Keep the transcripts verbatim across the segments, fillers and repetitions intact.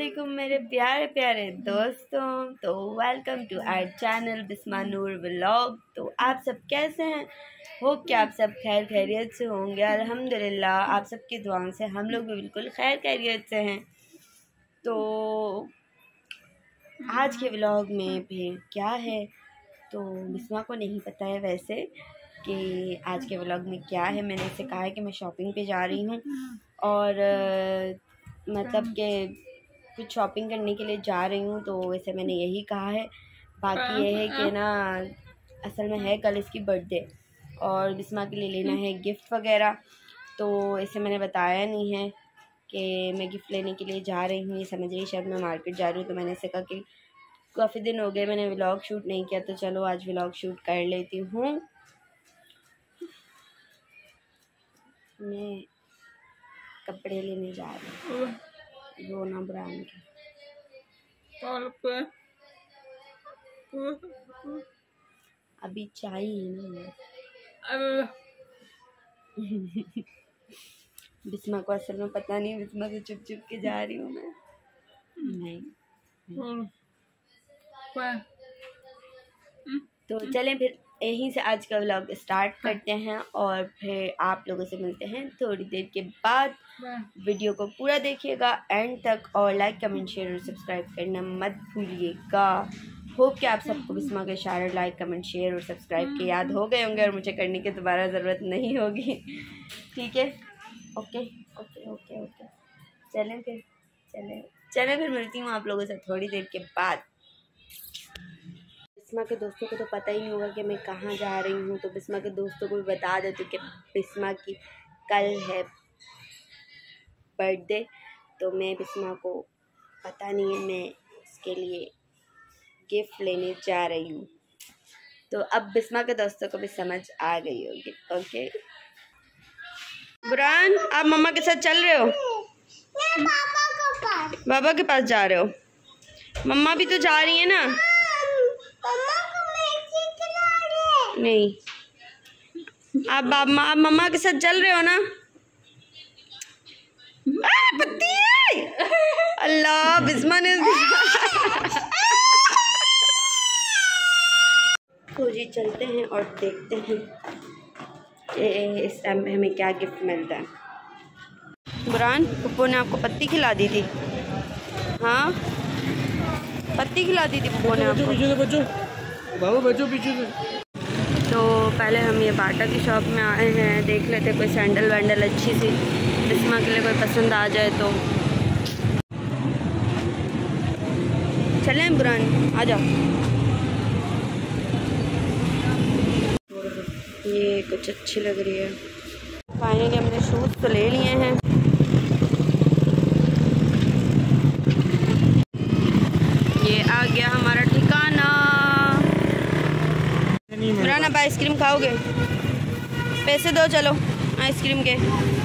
वालेकुम मेरे प्यारे प्यारे दोस्तों। तो welcome to our channel Bisma Noor vlog. तो आप सब कैसे हैं? होप कि आप सब खैर खैरियत से होंगे। अल्हम्दुलिल्लाह आप सब की दुआओं से हम लोग भी बिल्कुल खैर खैरियत से हैं। तो आज के व्लॉग में भी क्या है तो बिस्मा को नहीं पता है वैसे कि आज के व्लॉग में क्या है। मैंने इससे कहा है कि मैं शॉपिंग पे जा रही हूँ और मतलब कि कुछ शॉपिंग करने के लिए जा रही हूँ। तो वैसे मैंने यही कहा है। बाकी ये है कि ना असल में है कल इसकी बर्थडे और बिस्मा के लिए लेना है गिफ्ट वगैरह। तो ऐसे मैंने बताया नहीं है कि मैं गिफ्ट लेने के लिए जा रही हूँ। ये समझ रही शायद मैं मार्केट जा रही हूँ। तो मैंने इसे कहा कि काफ़ी दिन हो गए मैंने व्लॉग शूट नहीं किया तो चलो आज व्लॉग शूट कर लेती हूँ। मैं कपड़े लेने जा रही हूँ रोना ब्रांड के। अभी चाहिए ना बिस्मा को असल में पता नहीं, बिस्मा से चुप चुप के जा रही हूँ मैं। नहीं, नहीं। तो चलें फिर यहीं से आज का व्लॉग स्टार्ट करते हैं और फिर आप लोगों से मिलते हैं थोड़ी देर के बाद। वीडियो को पूरा देखिएगा एंड तक और लाइक कमेंट शेयर और सब्सक्राइब करना मत भूलिएगा। होप कि आप सबको बिस्मा के इशारे लाइक कमेंट शेयर और सब्सक्राइब के याद हो गए होंगे और मुझे करने की दोबारा ज़रूरत नहीं होगी। ठीक है, ओके ओके ओके ओके चलें फिर चलें चलें फिर मिलती हूँ आप लोगों से थोड़ी देर के बाद। बिस्मा के दोस्तों को तो पता ही नहीं होगा कि मैं कहाँ जा रही हूँ। तो बिस्मा के दोस्तों को भी बता देती हूँ कि बिस्मा की कल है बर्थडे। तो मैं बिस्मा को पता नहीं है मैं इसके लिए गिफ्ट लेने जा रही हूँ। तो अब बिस्मा के दोस्तों को भी समझ आ गई होगी। ओके बुरान, आप मम्मा के साथ चल रहे हो? पापा के पास। बाबा के पास जा रहे हो? मम्मा भी तो जा रही है ना। नहीं, आप बाबा आप मम्मा के साथ चल रहे हो ना? आ, पत्ती है। अल्लाह बिस्मा ने तो जी चलते हैं और देखते हैं कि इस टाइम पे हमें क्या गिफ्ट मिलता है। बुरान, पप्पू ने आपको पत्ती खिला दी थी? हाँ पत्ती खिला दी थी पप्पू ने आपको? पीछे से बच्चों, बाबा बच्चों पीछे से। तो पहले हम ये बाटा की शॉप में आए हैं, देख लेते कोई सैंडल वैंडल अच्छी सी बिस्मा के लिए कोई पसंद आ जाए तो। चलें बुरान, आ जाओ। ये कुछ अच्छी लग रही है। फाइनली हमने शूज़ तो ले लिए हैं। ये आ गया हमारा ठिकाना। बुरान, अब आइसक्रीम खाओगे? पैसे दो चलो आइसक्रीम के।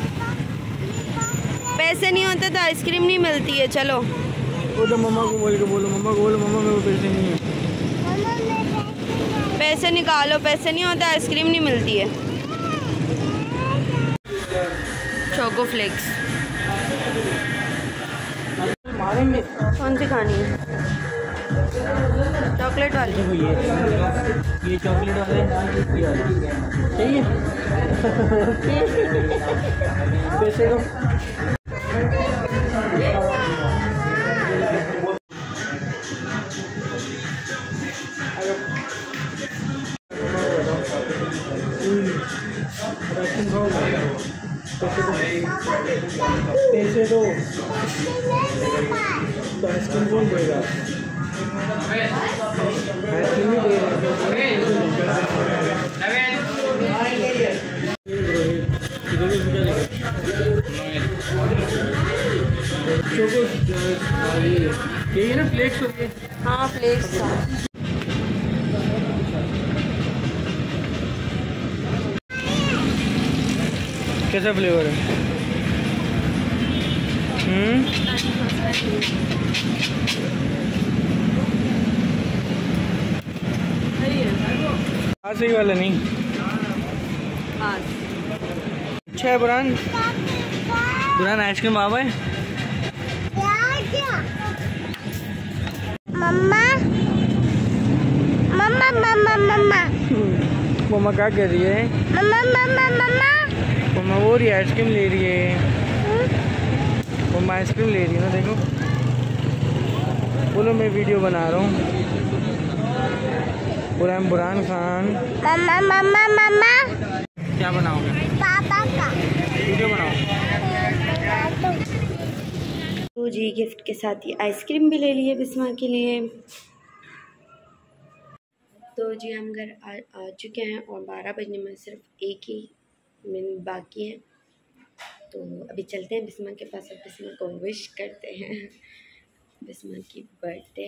पैसे नहीं होते तो आइसक्रीम नहीं मिलती है। चलो वो तो मम्मा को बोल के बोलो, मम्मा को बोलो मम्मा मेरे को पैसे नहीं है। पैसे निकालो, पैसे नहीं होते आइसक्रीम नहीं मिलती है। चोको फ्लेक्स मारेंगे। कौन सी खानी है? चॉकलेट वाली? ये ये चॉकलेट वाले चाहिए। पैसे दो। पैसे दो तो आइसक्रीम कौन देगा? आइसक्रीम ही दे यही ना फ्लेक्स हो गए। हाँ फ्लेक्स था। कैसा फ्लेवर है? हम्म हाँ सही वाला नहीं। हाँ अच्छा है बुरान। बुरान आइसक्रीम आवा है। मम्मा मम्मा मम्मा मम्मा मम्मा क्या कर रही है? मम्मा मम्मा मम्मा मम्मा वो रही आइसक्रीम ले रही है। मम्मा आइसक्रीम ले रही है ना, देखो। बोलो मैं वीडियो बना रहा हूँ। बुरहान बुरहान खान। मम्मा मम्मा मम्मा क्या बनाओगे? पापा का वीडियो बनाओ। तो जी गिफ्ट के साथ ही आइसक्रीम भी ले लिए बिस्मा के लिए। तो जी हम घर आ, आ चुके हैं और बारह बजने में सिर्फ एक ही मिनट बाकी है। तो अभी चलते हैं बिस्मा के पास और बिस्मा को विश करते हैं बिस्मा की birthday.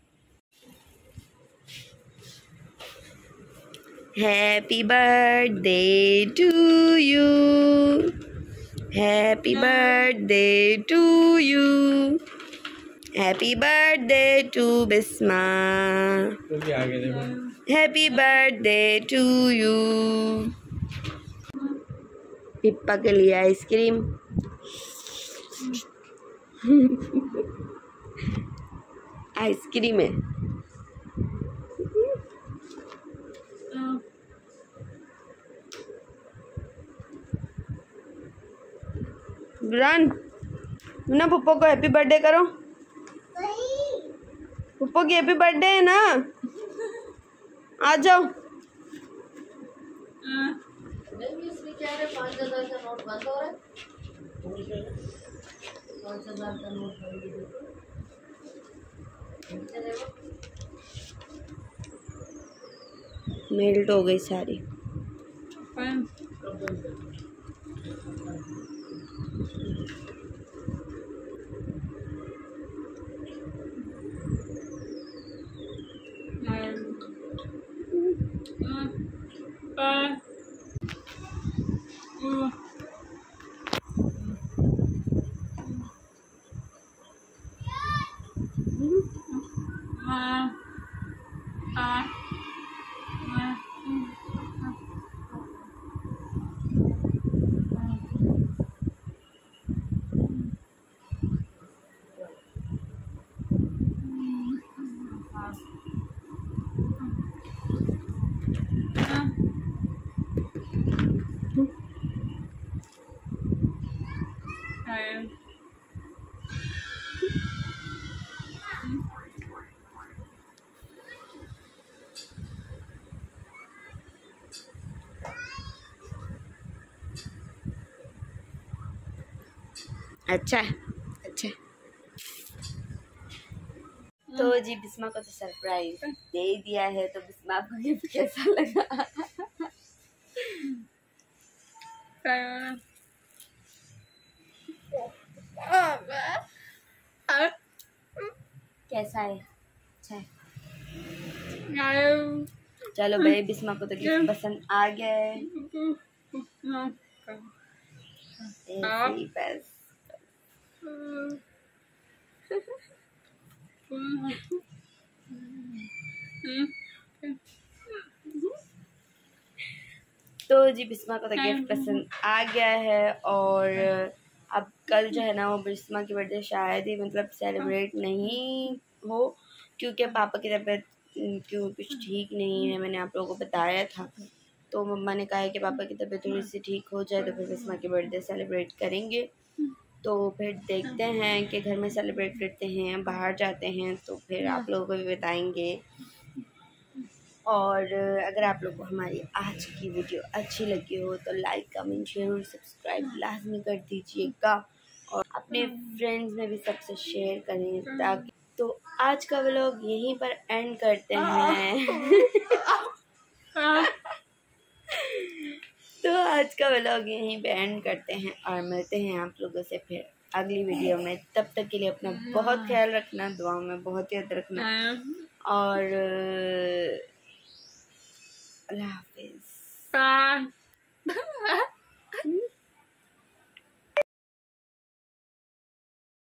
Happy birthday to you, happy birthday to you, happy birthday to Bisma, आगे देखो। Happy birthday to you. Pippa के लिए आइसक्रीम। आइसक्रीम है। बुरहान ना पुप्पो को हैप्पी बर्थडे करो। पुप्पो की हैप्पी बर्थडे है ना, आ जाओ। पाँच हजार का नोट बंद हो रहा है। पाँच हजार का नोट मेल्ट हो गई सारी। अच्छा है, अच्छा है। तो जी बिस्मा को तो सरप्राइज दे दिया है, तो बिस्मा को गिफ्ट कैसा लगा? कैसा है? अच्छा है। चलो भाई बिस्मा को तो गिफ्ट पसंद आ गया है। ऐसे ही बस। तो जी बिस्मा को तो गिफ्ट पसंद आ गया है और अब कल जो है ना वो बिस्मा की बर्थडे शायद ही मतलब सेलिब्रेट नहीं हो, क्योंकि पापा की तबीयत क्यों कुछ ठीक नहीं है। मैंने आप लोगों को बताया था, तो मम्मा ने कहा है कि पापा की तबीयत थोड़ी सी ठीक हो जाए तो फिर बिस्मा की बर्थडे सेलिब्रेट करेंगे। तो फिर देखते हैं कि घर में सेलिब्रेट करते हैं, बाहर जाते हैं, तो फिर आप लोगों को भी बताएंगे। और अगर आप लोगों को हमारी आज की वीडियो अच्छी लगी हो तो लाइक कमेंट शेयर और सब्सक्राइब लाजमी कर दीजिएगा और अपने फ्रेंड्स में भी सबसे शेयर करें ताकि। तो आज का व्लॉग यहीं पर एंड करते हैं। तो आज का व्लॉग यहीं पे एंड करते हैं और मिलते हैं आप लोगों से फिर अगली वीडियो में। तब तक के लिए अपना बहुत ख्याल रखना, दुआ में बहुत याद रखना और अल्लाह हाफिज़।